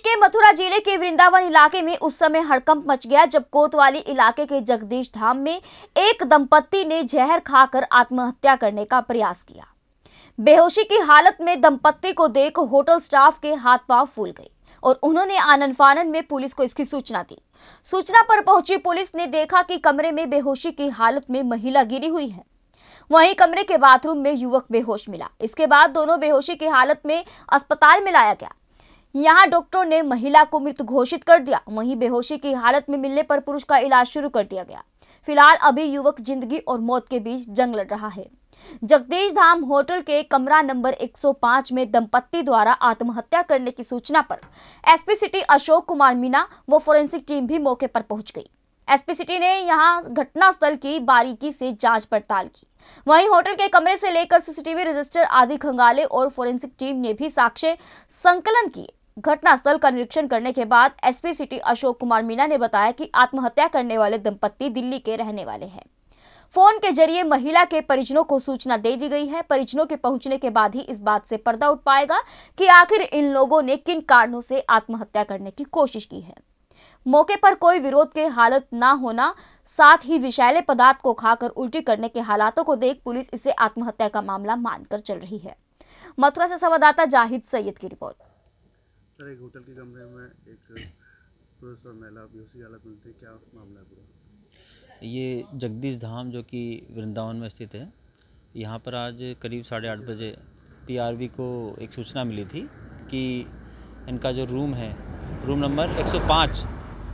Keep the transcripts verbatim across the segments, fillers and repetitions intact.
के मथुरा जिले के वृंदावन इलाके में उस समय हड़कंप मच गया जब कोतवाली इलाके के जगदीश धाम में एक दंपत्ति ने जहर खाकर आत्महत्या करने का प्रयास किया। बेहोशी की हालत में दंपत्ति को देख होटल स्टाफ के हाथ पांव फूल गए और उन्होंने आनन फानन में पुलिस को इसकी सूचना दी। सूचना पर पहुंची पुलिस ने देखा कि कमरे में बेहोशी की हालत में महिला गिरी हुई है। वहीं कमरे के बाथरूम में युवक बेहोश मिला। इसके बाद दोनों बेहोशी की हालत में अस्पताल में लाया गया। यहां डॉक्टरों ने महिला को मृत घोषित कर दिया। वहीं बेहोशी की हालत में मिलने पर पुरुष का इलाज शुरू कर दिया गया। फिलहाल अभी युवक जिंदगी और मौत के बीच जंग लड़ रहा है। जगदीश धाम होटल के कमरा नंबर एक सौ पाँच में दंपत्ति द्वारा आत्महत्या करने की सूचना पर एसपी सिटी अशोक कुमार मीना व फोरेंसिक टीम भी मौके पर पहुंच गई। एसपी सिटी ने यहां घटनास्थल की बारीकी से जांच पड़ताल की। वहीं होटल के कमरे से लेकर सीसीटीवी रजिस्टर आदि खंगाले और फोरेंसिक टीम ने भी साक्ष्य संकलन किए। घटनास्थल का निरीक्षण करने के बाद एसपी सिटी अशोक कुमार मीना ने बताया कि आत्महत्या करने वाले दंपत्ति दिल्ली के रहने वाले हैं। फोन के जरिए महिला के परिजनों को सूचना दे दी गई है। परिजनों के पहुंचने के बाद ही इस बात से पर्दा उठ पाएगा कि आखिर इन लोगों ने किन कारणों से आत्महत्या करने की कोशिश की है। मौके पर कोई विरोध के हालत ना होना, साथ ही विषैले पदार्थ को खाकर उल्टी करने के हालातों को देख पुलिस इसे आत्महत्या का मामला मानकर चल रही है। मथुरा से संवाददाता जाहिद सैयद की रिपोर्ट। सर, एक होटल के कमरे में एक पुरुष और महिला बेहोशी हालत में थे, क्या मामला है पूरा? ये जगदीश धाम जो कि वृंदावन में स्थित है, यहाँ पर आज करीब साढ़े आठ बजे पीआरवी को एक सूचना मिली थी कि इनका जो रूम है, रूम नंबर एक सौ पाँच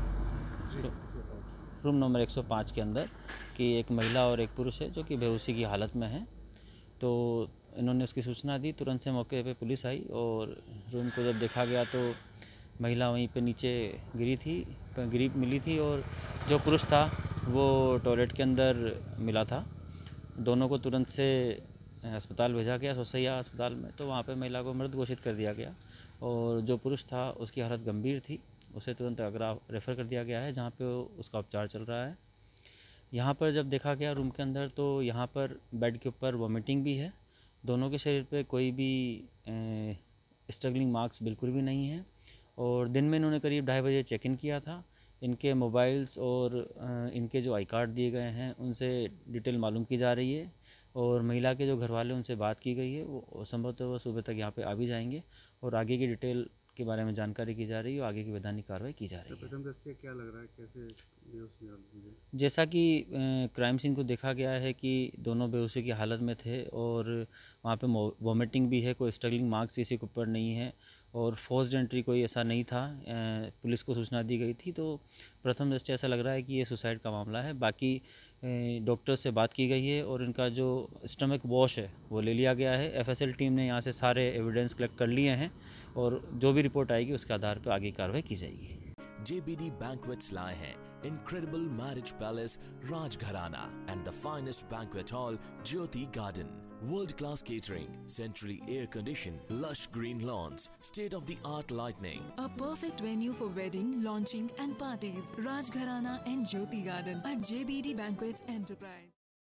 रूम नंबर एक सौ पाँच के अंदर कि एक महिला और एक पुरुष है जो कि बेहोशी की हालत में है। तो इन्होंने उसकी सूचना दी। तुरंत से मौके पे पुलिस आई और रूम को जब देखा गया तो महिला वहीं पे नीचे गिरी थी गिरी मिली थी और जो पुरुष था वो टॉयलेट के अंदर मिला था। दोनों को तुरंत से अस्पताल भेजा गया, सोसैया अस्पताल में। तो वहाँ पे महिला को मृत घोषित कर दिया गया और जो पुरुष था उसकी हालत गंभीर थी, उसे तुरंत आगरा रेफ़र कर दिया गया है, जहाँ पे उसका उपचार चल रहा है। यहाँ पर जब देखा गया रूम के अंदर तो यहाँ पर बेड के ऊपर वॉमिटिंग भी है। दोनों के शरीर पे कोई भी स्ट्रगलिंग मार्क्स बिल्कुल भी नहीं है और दिन में इन्होंने करीब ढाई बजे चेक इन किया था। इनके मोबाइल्स और इनके जो आई कार्ड दिए गए हैं उनसे डिटेल मालूम की जा रही है और महिला के जो घर वाले उनसे बात की गई है, वो संभवतः वो सुबह तक यहाँ पे आ भी जाएंगे और आगे की डिटेल के बारे में जानकारी की जा रही है और आगे की वैधानिक कार्रवाई की जा रही है। प्रथम दृष्टया क्या लग रहा है, कैसे जैसा कि क्राइम सीन को देखा गया है कि दोनों बेहोशी की हालत में थे और वहाँ पे वॉमिटिंग भी है, कोई स्ट्रगलिंग मार्क्स किसी के ऊपर नहीं है और फोर्स्ड एंट्री कोई ऐसा नहीं था। पुलिस को सूचना दी गई थी। तो प्रथम दृष्टया ऐसा लग रहा है कि ये सुसाइड का मामला है। बाकी डॉक्टर से बात की गई है और इनका जो स्टमक वॉश है वो ले लिया गया है। एफएसएल टीम ने यहाँ से सारे एविडेंस कलेक्ट कर लिए हैं और जो भी रिपोर्ट आएगी उसके आधार पर आगे कार्रवाई की जाएगी। J B D Banquets लाए हैं incredible marriage palace Rajgharana and the finest banquet hall Jyoti Garden. World-class catering, centrally air-conditioned, lush green lawns, state-of-the-art lighting. A perfect venue for wedding, launching and parties. Rajgharana and Jyoti Garden at J B D Banquets Enterprise.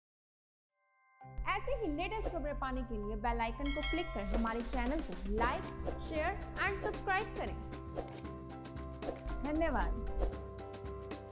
ऐसे ही latest खबरें पाने के लिए bell icon को click कर हमारे channel को like, share and subscribe करें। धन्यवाद।